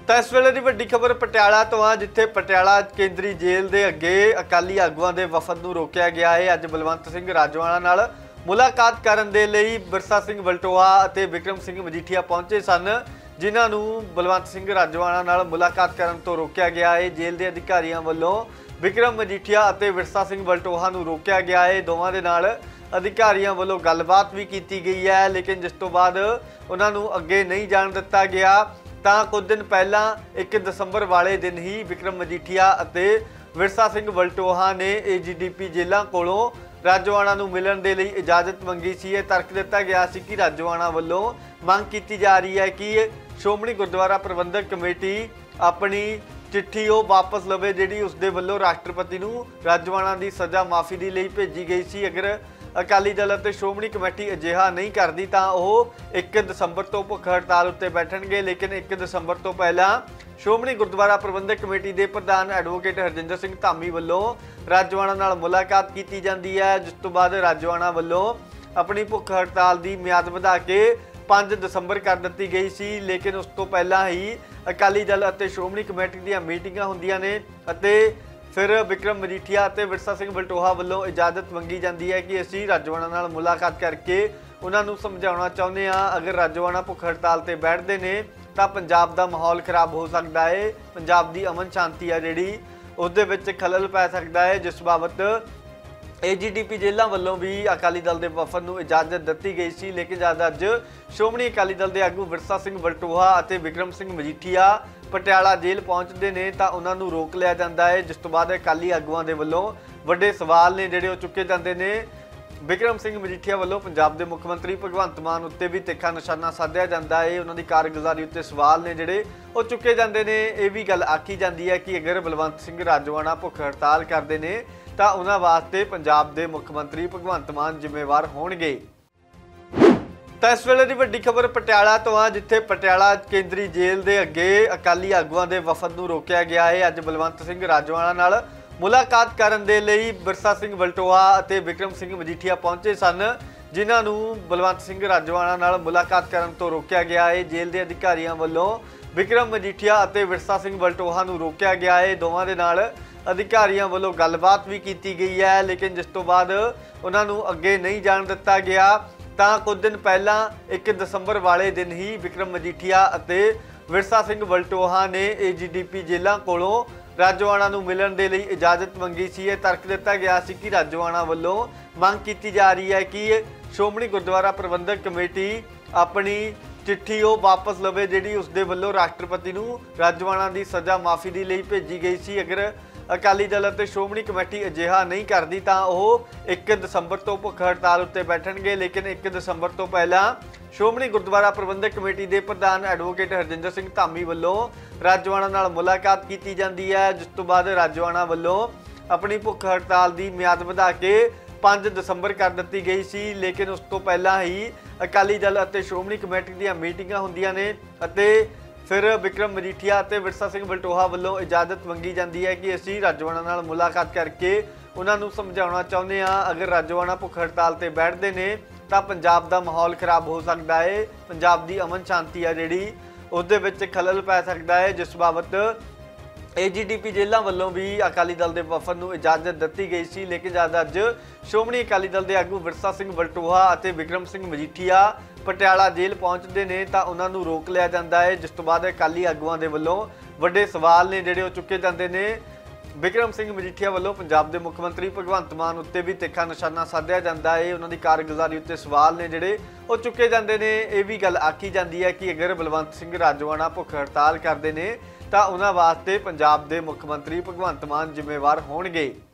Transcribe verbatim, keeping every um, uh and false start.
ਤਾਂ ਇਸ ਵੇਲੇ ਦੀ ਵੱਡੀ ਖਬਰ ਪਟਿਆਲਾ ਤੋਂ ਆ, ਜਿੱਥੇ ਪਟਿਆਲਾ ਕੇਂਦਰੀ ਜੇਲ੍ਹ ਦੇ ਅੱਗੇ ਅਕਾਲੀ ਆਗੂਆਂ ਦੇ ਵਫਦ ਨੂੰ ਰੋਕਿਆ ਗਿਆ ਹੈ। ਅੱਜ ਬਲਵੰਤ ਸਿੰਘ ਰਾਜੋਆਣਾ ਨਾਲ ਮੁਲਾਕਾਤ ਕਰਨ ਦੇ ਲਈ ਬਿਰਸਾ ਸਿੰਘ ਵਲਟੋਆ ਅਤੇ ਵਿਕਰਮ ਸਿੰਘ ਮਜੀਠੀਆ ਪਹੁੰਚੇ ਸਨ, ਜਿਨ੍ਹਾਂ ਨੂੰ ਬਲਵੰਤ ਸਿੰਘ ਰਾਜੋਆਣਾ ਨਾਲ ਮੁਲਾਕਾਤ ਕਰਨ ਤੋਂ ਰੋਕਿਆ ਗਿਆ ਹੈ। ਜੇਲ੍ਹ ਦੇ ਅਧਿਕਾਰੀਆਂ ਵੱਲੋਂ ਵਿਕਰਮ ਮਜੀਠੀਆ ਅਤੇ ਬਿਰਸਾ ਸਿੰਘ ਵਲਟੋਆ ਨੂੰ ਰੋਕਿਆ ਗਿਆ ਹੈ। ਦੋਵਾਂ ਦੇ ਨਾਲ ਅਧਿਕਾਰੀਆਂ ਵੱਲੋਂ ਗੱਲਬਾਤ ਵੀ ਕੀਤੀ ਗਈ ਹੈ, ਲੇਕਿਨ ਜਿਸ ਤੋਂ ਬਾਅਦ ਉਹਨਾਂ ਨੂੰ ਅੱਗੇ ਨਹੀਂ ਜਾਣ ਦਿੱਤਾ ਗਿਆ। ਤਾਂ ਕੁਝ ਦਿਨ ਪਹਿਲਾਂ ਇੱਕ ਦਸੰਬਰ ਵਾਲੇ ਦਿਨ ਹੀ ਵਿਕਰਮ ਮਜੀਠੀਆ ਅਤੇ ਬਿਰਸਾ ਸਿੰਘ ਵਲਟੋਆ ਨੇ ਏ ਜੀ ਡੀ ਪੀ ਜੇਲ੍ਹਾਂ ਕੋਲੋਂ ਰਾਜੋਆਣਾ ਨੂੰ ਮਿਲਣ ਦੇ ਲਈ ਇਜਾਜ਼ਤ ਮੰਗੀ ਸੀ। ਇਹ ਤਰਕ ਦਿੱਤਾ ਗਿਆ ਸੀ ਕਿ ਰਾਜੋਆਣਾ ਵੱਲੋਂ ਮੰਗ ਕੀਤੀ ਜਾ ਰਹੀ ਹੈ ਕਿ ਸ਼੍ਰੋਮਣੀ ਗੁਰਦੁਆਰਾ ਪ੍ਰਬੰਧਕ ਕਮੇਟੀ ਆਪਣੀ चिट्ठी वो वापस लवे जी उसके वालों राष्ट्रपति नूं राजोआणा की सज़ा माफ़ी के लिए भेजी गई सी। अगर अकाली दल और श्रोमणी कमेटी अजिहा नहीं करती तो वह एक दसंबर तो भुख हड़ताल उत्ते बैठणगे, लेकिन एक दसंबर तो पहला श्रोमणी गुरुद्वारा प्रबंधक कमेटी के प्रधान एडवोकेट हरजिंदर सिंह धामी वालों राजोआणा नाल मुलाकात की जाती है, जिस तो बाद राजोआणा वालों अपनी भुख हड़ताल की म्याद वधा के पाँच दसंबर कर दी गई सी। लेकिन उस तो पहला ही अकाली दल और श्रोमणी कमेटी दी मीटिंगां हुंदियां ने अते फिर विक्रम मजीठिया और बिरसा सिंह वलटोहा वालों इजाजत मंगी जाती है कि असीं राजोआणा नाल मुलाकात करके उन्हां नूं समझाउणा चाहुंदे हां। अगर राजोआणा भुख हड़ताल ते बैठदे ने तां पंजाब दा माहौल खराब हो सकदा है, पंजाब दी अमन शांति आ जिहड़ी उस दे विच खलल पै सकदा है, जिस बाबत ए जी डी पी जेलों वालों भी अकाली दल के वफद को इजाजत दी गई सी। लेकिन जब अज श्रोमणी अकाली दल के आगू बिरसा सिंह वलटोहा और विक्रम सिंह मजीठिया पटियाला जेल पहुँचते हैं तो उन्होंने रोक लिया जाता है, जिस तो बाद अकाली आगुआं के वलों वड्डे सवाल ने जिहड़े चुके जाते हैं। विक्रम सिंह मजीठिया वालों पंजाब के मुख्यमंत्री भगवंत मान उत्ते भी तिखा निशाना साधिया जाता है। उन्होंने कारगुजारी उत्ते सवाल ने जिहड़े वो चुके जाते हैं। ये भी गल आखी जाती है कि अगर बलवंत सिंह राजोआणा भुख हड़ताल करते हैं तो उन्हां वास्ते पंजाब के मुख्यमंत्री भगवंत मान जिम्मेवार होणगे। तो इस वेले की वड्डी खबर पटियाला तो आ, जिथे पटियाला केंद्री जेल के अगे अकाली आगुआं के वफद को रोकिया गया है। अज बलवंत सिंह राजोआणा नाल मुलाकात करन दे लई बिरसा सिंह वलटोआ और विक्रम सिंह मजीठिया पहुंचे सन, जिन्हां नूं बलवंत सिंह राजोआणा नाल मुलाकात करन तो रोकिया गया है। जेल के अधिकारियों वालों विक्रम मजीठिया और बिरसा सिंह वलटोआ नूं रोकिया गया है। दोवां दे नाल अधिकारियों वालों गलबात भी की गई है, लेकिन जिस तो बाद उन्होंने अगे नहीं जान दिता गया। तो कुछ दिन पहला एक दसंबर वाले दिन ही विक्रम मजीठिया और बिरसा सिंह वलटोहा ने ए जी डी पी जेलों कोलों राजोआणा नूं मिलण दे लई इजाजत मंगी सी। यह तर्क दिता गया सी कि राजोआणा वालों मंग की जा रही है कि श्रोमणी गुरुद्वारा प्रबंधक कमेटी अपनी चिट्ठी वो वापस लवे जी उसके वालों राष्ट्रपति नूं राजोआणा की सज़ा माफ़ी के लिए भेजी गई सी। अगर अकाली दल और श्रोमणी कमेटी अजिहा नहीं करती तो वह एक दसंबर तो भुख हड़ताल उत्ते बैठणगे, लेकिन एक दसंबर तो पहला श्रोमणी गुरुद्वारा प्रबंधक कमेटी के प्रधान एडवोकेट हरजिंदर सिंह धामी वालों राजोआणा नाल मुलाकात की जाती है, जिस तो बाद राजोआणा वालों अपनी भुख हड़ताल की म्याद वधा के पाँच दसंबर कर दी गई सी। लेकिन उस तो पहला ही अकाली दल और श्रोमणी कमेटी दी मीटिंगां हुंदियां ने अते फिर विक्रम मजीठिया और बिरसा सिंह वलटोहा वालों इजाजत मंगी जाती है कि असीं राजोआणा नाल मुलाकात करके उन्होंने समझाउणा चाहुंदे हां। अगर राजोआणा भुख हड़ताल ते बैठदे ने तो पंजाब का माहौल खराब हो सकता है, पंजाब की अमन शांति आ जिहड़ी उस दे विच खलल पै सकता है, जिस बाबत ए जी डी पी जेलों वालों भी अकाली दल के वफद को इजाजत दी गई सी। लेकिन जब अज श्रोमणी अकाली दल के आगू बिरसा सिंह वलटोहा और विक्रम सिंह मजीठिया पटियाला जेल पहुँचते हैं तो उन्होंने रोक लिया जाता है, जिस तो बाद अकाली आगुआं के वलों वड्डे सवाल ने जिहड़े चुके जाते हैं। विक्रम सिंह मजीठिया वालों पंजाब के मुख्यमंत्री भगवंत मान उत्ते भी तिखा निशाना साधिया जाता है। उन्होंने कारगुजारी उत्ते सवाल ने जिहड़े वो चुके जाते हैं। ये भी गल आखी जाती है कि अगर बलवंत सिंह राजोआणा भुख हड़ताल करते हैं तो उन्हां वास्ते पंजाब के मुख्यमंत्री भगवंत मान जिम्मेवार होणगे।